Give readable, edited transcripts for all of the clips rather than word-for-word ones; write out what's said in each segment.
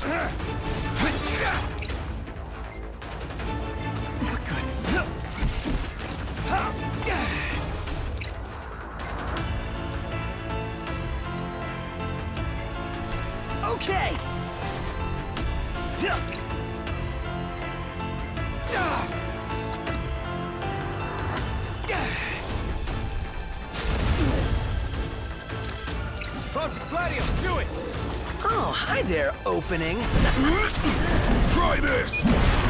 Not good. Okay. Gladio, do it! Oh, hi there, opening. Try this!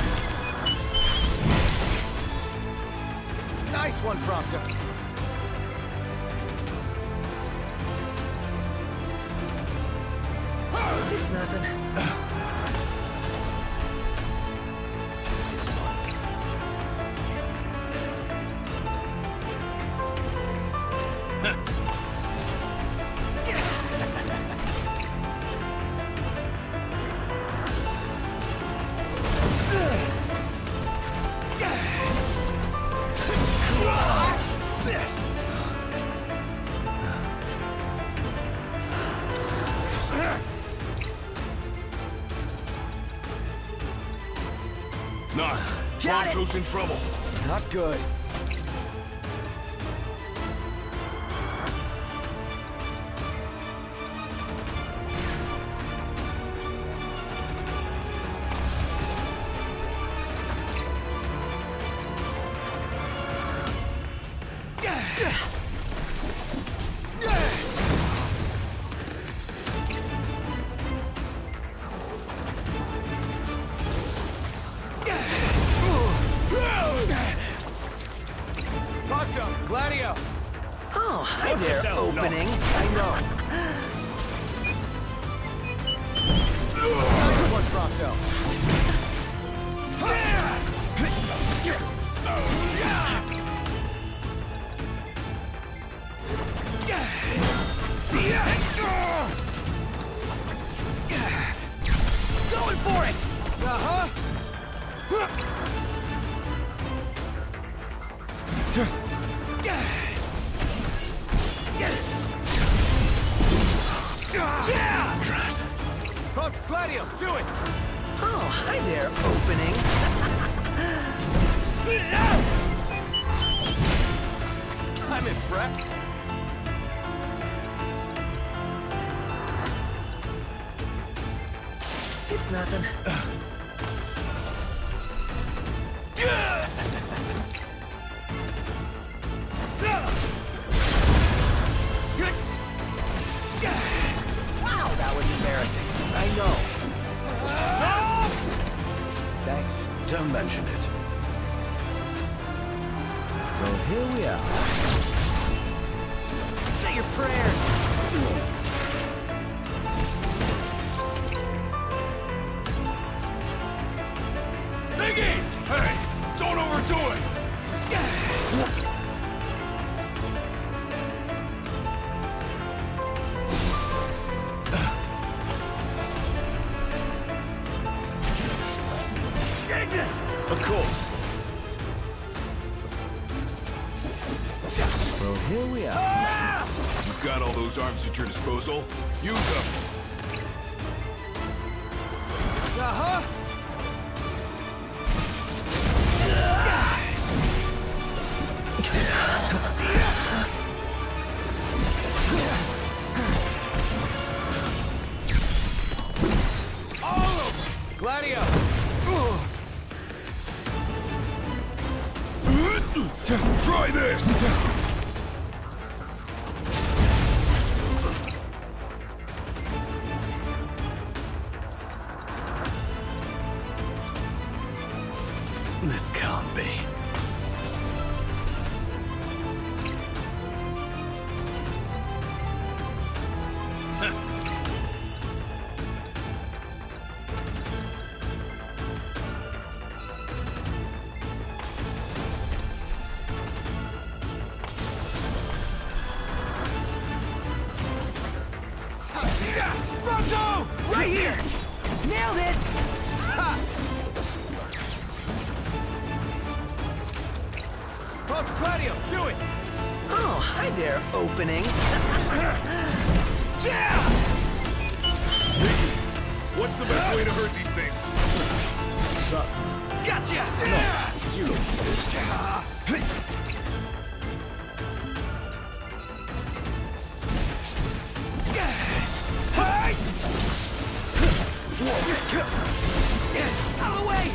Nice one, Prompto. It's nothing. Not. Got it. Prompto's in trouble. Not good. Gladio! Oh, hi Watch there, yourself, opening. no. I know. Nice one, Prompto. Going for it! Uh-huh. Gladio, do it! Oh, hi there, opening. I'm in prep. It's nothing. Wow, that was embarrassing. I know. Thanks. Don't mention it. Well, here we are. Say your prayers. Iggy! Hey, don't overdo it! Ignis! Of course. Well, here we are. You've got all those arms at your disposal. Use them. Uh-huh. All over! Gladio! Try this! This can't be. Prompto! Right here! Nailed it! Gladio, do it! Oh, hi there, opening. Iggy, what's What's the best way to hurt these things? Gotcha! You don't get it. Out of the way!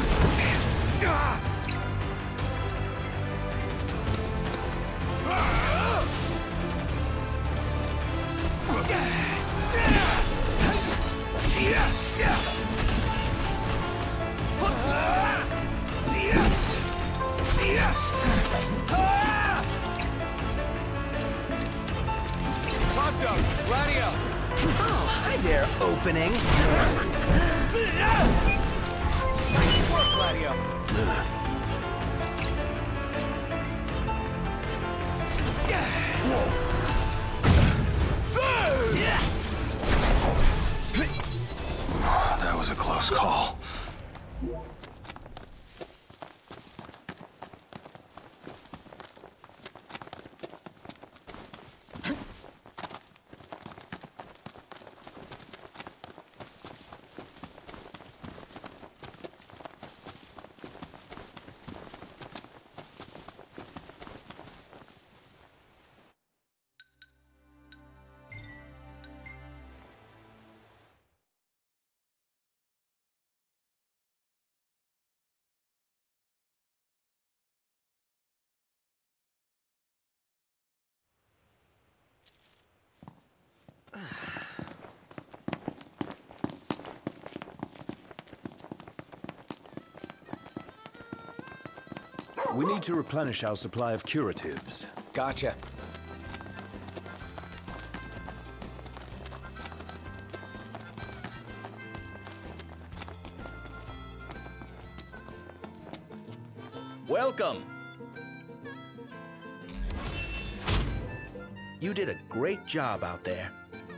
Hot dog, Gladio. Oh, hi there, opening. Nice work, Gladio. That was a close call. We need to replenish our supply of curatives. Gotcha. Welcome! You did a great job out there.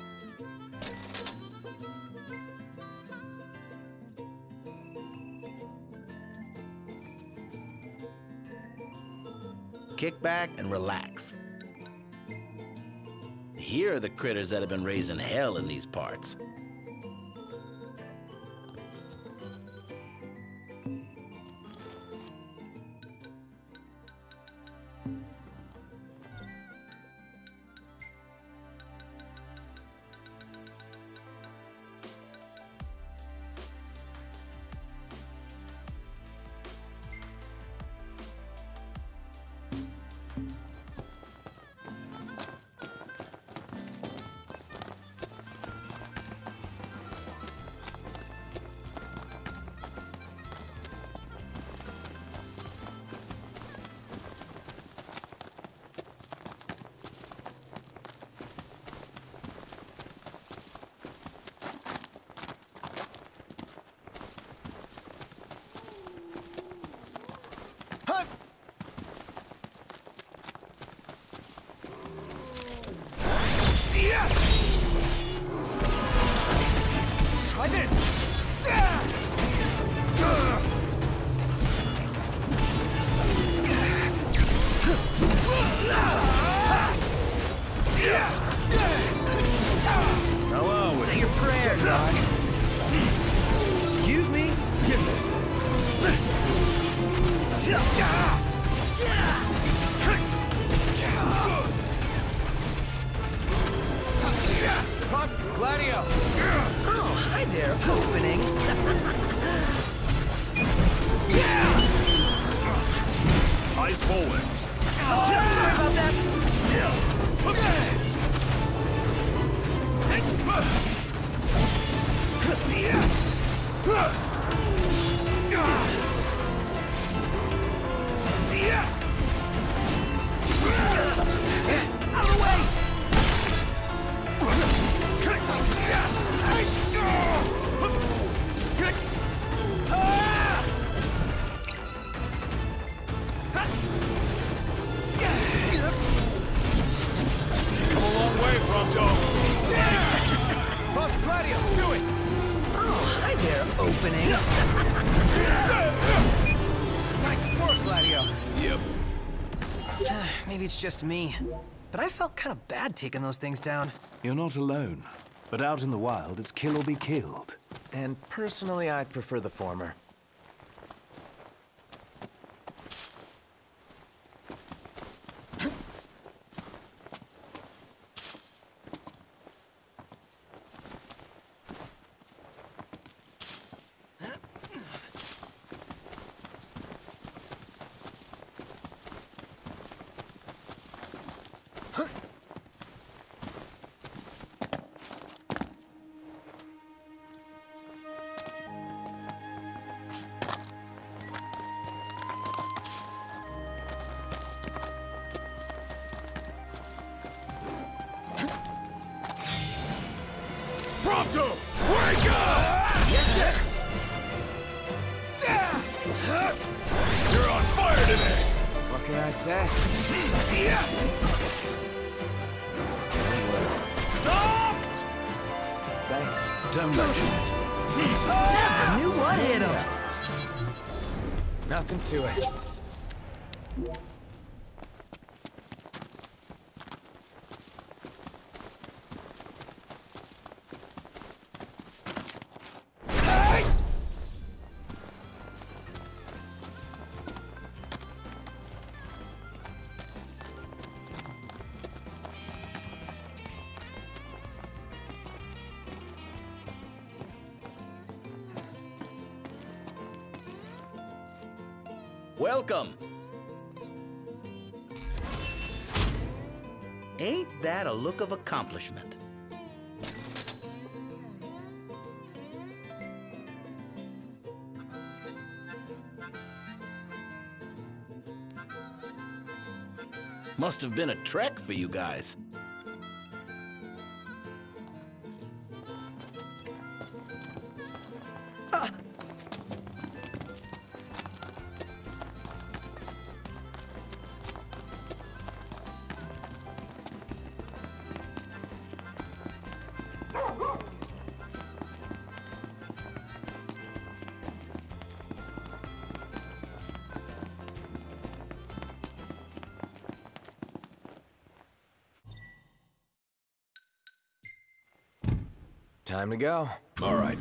Kick back and relax. Here are the critters that have been raising hell in these parts. Try this! How are we? Say your prayers, son. Excuse me? Hot Gladio. Oh, hi there, opening. Eyes forward. Oh, sorry about that. Out of the way! Come a long way, Prompto. Hot Gladio, do it! Oh, hi there, opening. Nice work, Gladio. Yep. Maybe it's just me, but I felt kind of bad taking those things down. You're not alone. But out in the wild, it's kill or be killed. And personally, I'd prefer the former. Pronto! Wake up! Yes, sir! You're on fire today! What can I say? Thanks. Don't mention it. Knew what hit him. Nothing to it. Welcome. Ain't that a look of accomplishment? Must have been a trek for you guys. Time to go. All right.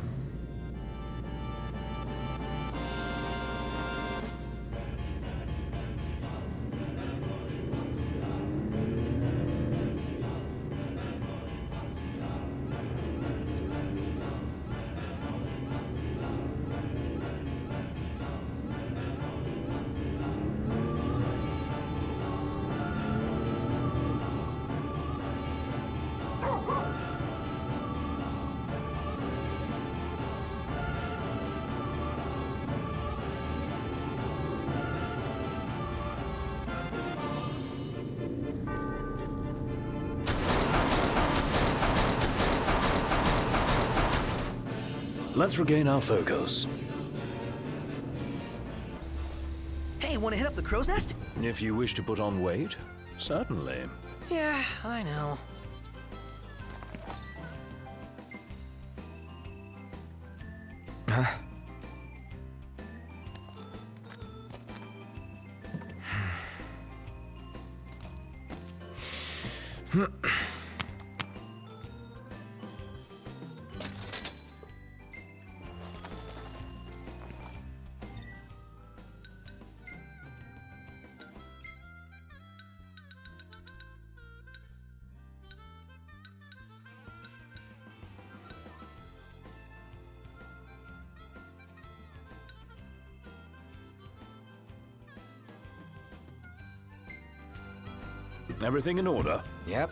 Let's regain our focus. Hey, wanna hit up the crow's nest? If you wish to put on weight, certainly. Yeah, I know. Huh? Everything in order? Yep.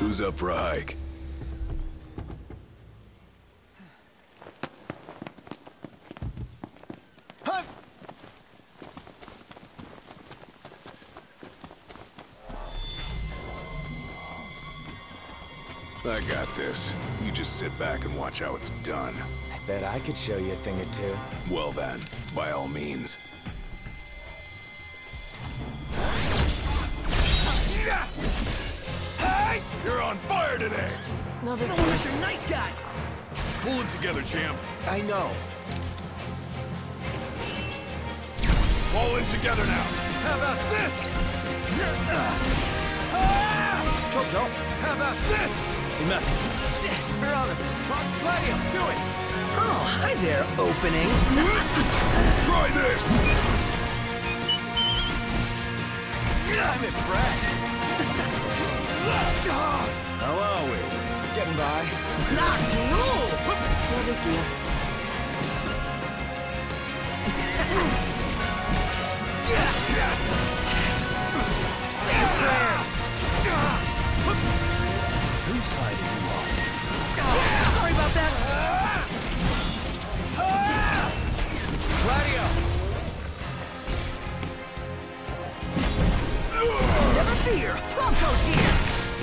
Who's up for a hike? I got this. You just sit back and watch how it's done. I bet I could show you a thing or two. Well then, by all means. Hey! You're on fire today! No, Mr. Nice Guy! Pull it together, champ. I know. Fall in together now. How about this? Jojo, how about this? Shit, you're on us. Gladio, do it! Oh, hi there, opening. Try this! I'm impressed. How are we? Getting by. Locked rules! No big deal. Say your prayers. Whose side are you on? Sorry about that. Gladio! Never fear! Bronco's here!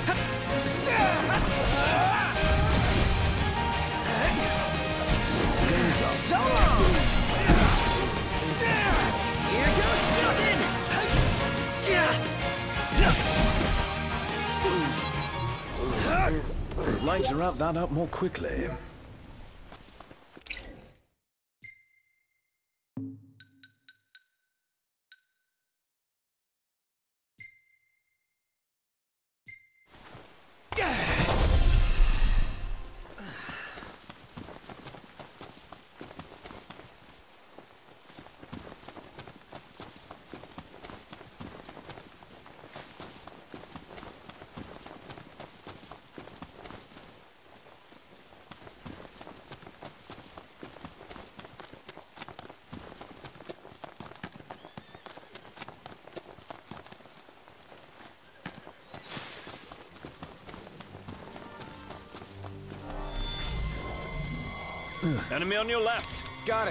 Solo! Here goes nothing! Like to wrap that up more quickly. Enemy on your left. Got it.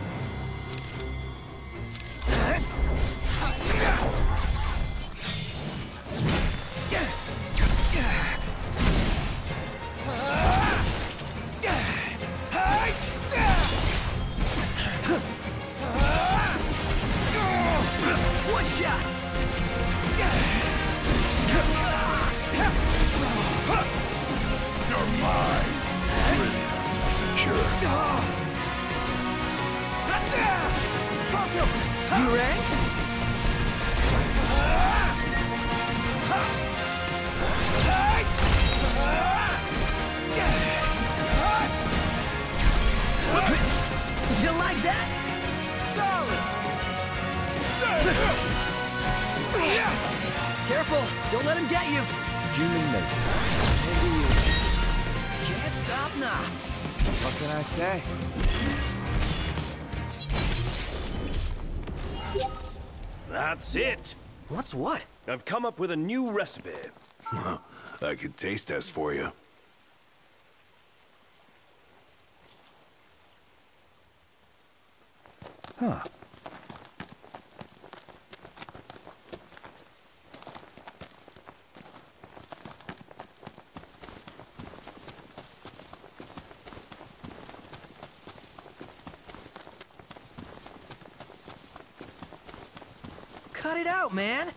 One shot. You're mine! Sure. You ready? You like that? Solid. Careful! Don't let him get you. Duly noted. Can't stop knocked. What can I say? That's it. What's what? I've come up with a new recipe. I could taste test for you. Huh. Cut it out, man!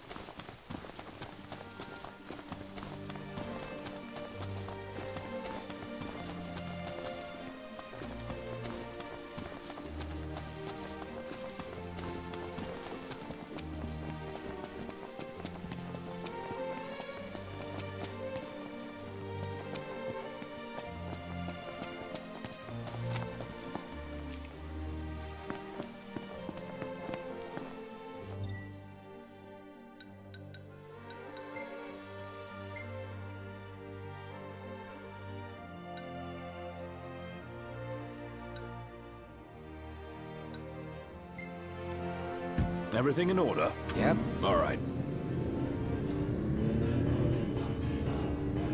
Everything in order? Yep. All right.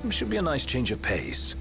Should be a nice change of pace.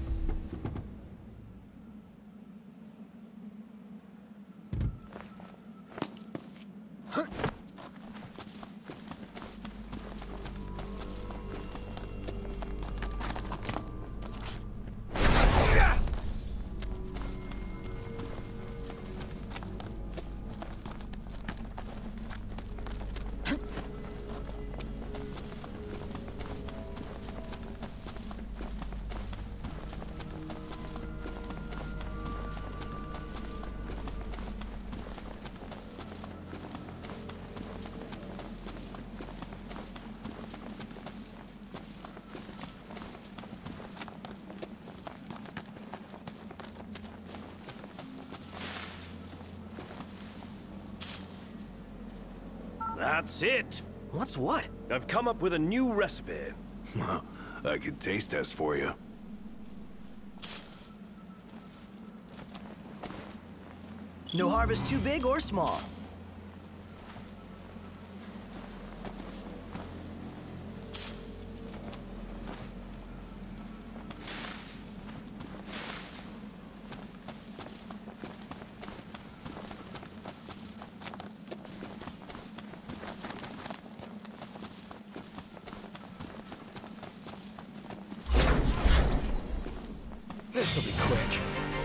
That's it! What's what? I've come up with a new recipe. I could taste test for you. No harvest too big or small. This'll be quick.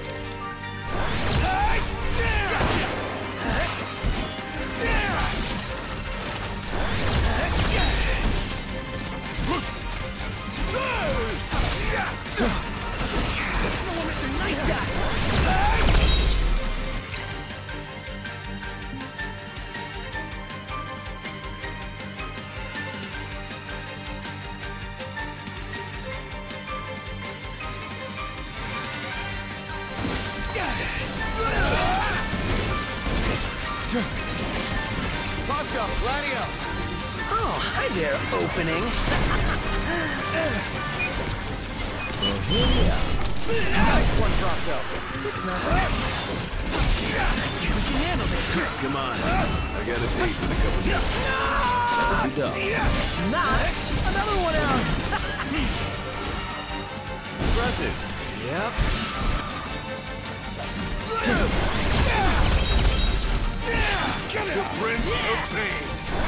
Nice guy. Locked up, Gladio! Oh, hi there, opening. Nice one, Prompto! It's not bad. We can handle this. Come on. I got a date in a couple minutes. Not another one out. Impressive. Yep. The Prince of Pain.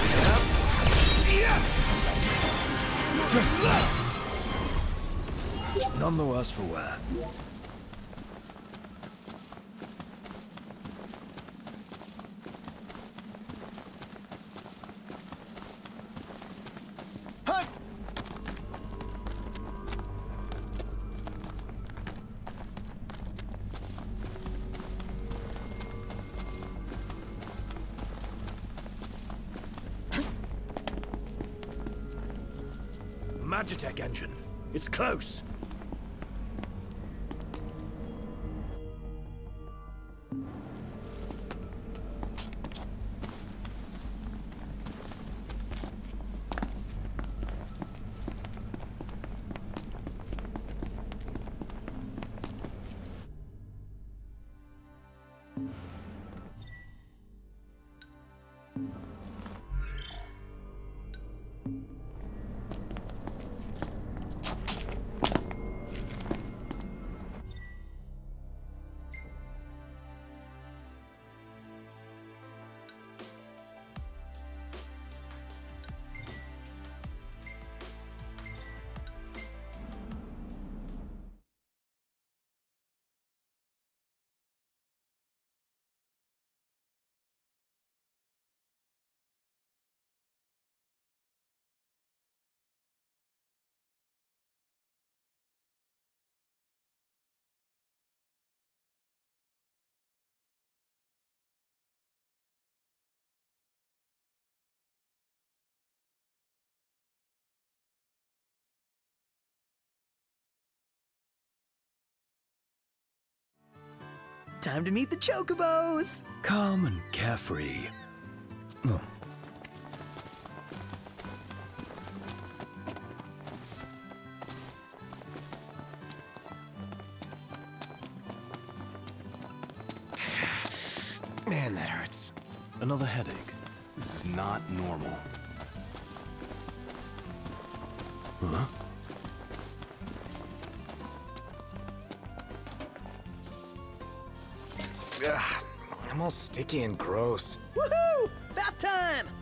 None the worse for wear. Magitech engine. It's close. Time to meet the Chocobos. Calm and carefree. Oh. Man, that hurts. Another headache. This is not normal. Huh? I'm all sticky and gross. Woohoo! About time!